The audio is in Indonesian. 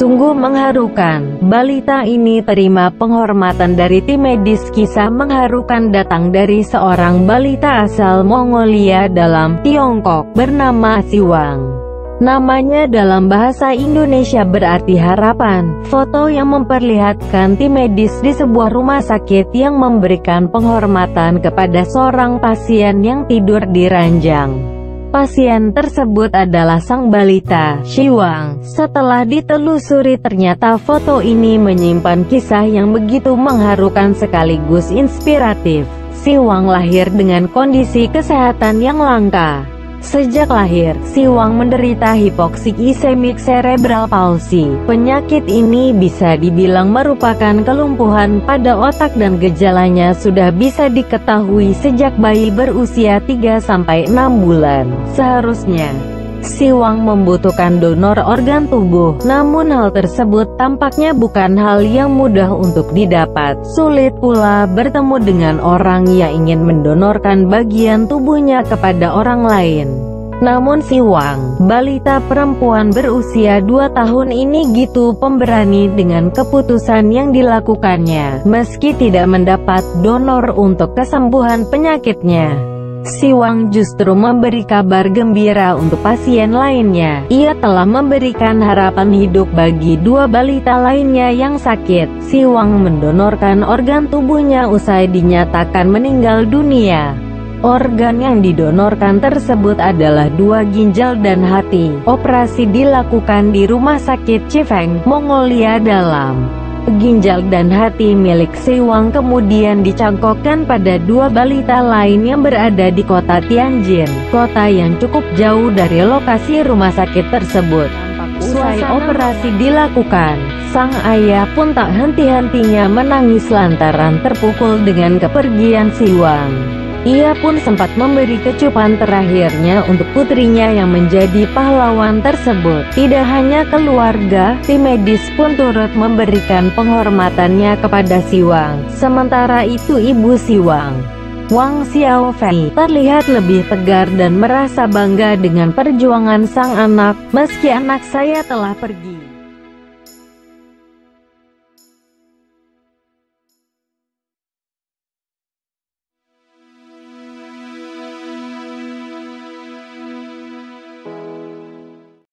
Sungguh mengharukan, balita ini terima penghormatan dari tim medis. Kisah mengharukan datang dari seorang balita asal Mongolia dalam Tiongkok, bernama Siwang. Namanya dalam bahasa Indonesia berarti harapan. Foto yang memperlihatkan tim medis di sebuah rumah sakit yang memberikan penghormatan kepada seorang pasien yang tidur di ranjang. Pasien tersebut adalah sang balita, Siwang. Setelah ditelusuri ternyata foto ini menyimpan kisah yang begitu mengharukan sekaligus inspiratif. Siwang lahir dengan kondisi kesehatan yang langka. Sejak lahir, Siwang menderita hipoksik ischemic cerebral palsy. Penyakit ini bisa dibilang merupakan kelumpuhan pada otak dan gejalanya sudah bisa diketahui sejak bayi berusia 3-6 bulan. Seharusnya, Siwang membutuhkan donor organ tubuh, namun hal tersebut tampaknya bukan hal yang mudah untuk didapat. Sulit pula bertemu dengan orang yang ingin mendonorkan bagian tubuhnya kepada orang lain. Namun Siwang, balita perempuan berusia 2 tahun ini gitu pemberani dengan keputusan yang dilakukannya, meski tidak mendapat donor untuk kesembuhan penyakitnya. Siwang justru memberi kabar gembira untuk pasien lainnya. Ia telah memberikan harapan hidup bagi 2 balita lainnya yang sakit. Siwang mendonorkan organ tubuhnya usai dinyatakan meninggal dunia. Organ yang didonorkan tersebut adalah 2 ginjal dan hati. Operasi dilakukan di Rumah Sakit Chifeng, Mongolia dalam. Ginjal dan hati milik Siwang kemudian dicangkokkan pada 2 balita lain yang berada di kota Tianjin, kota yang cukup jauh dari lokasi rumah sakit tersebut. Usai operasi dilakukan, sang ayah pun tak henti-hentinya menangis lantaran terpukul dengan kepergian Siwang. Ia pun sempat memberi kecupan terakhirnya untuk putrinya yang menjadi pahlawan tersebut. Tidak hanya keluarga, tim medis pun turut memberikan penghormatannya kepada Siwang. Sementara itu ibu Siwang, Wang Xiaofei, terlihat lebih tegar dan merasa bangga dengan perjuangan sang anak. Meski anak saya telah pergi,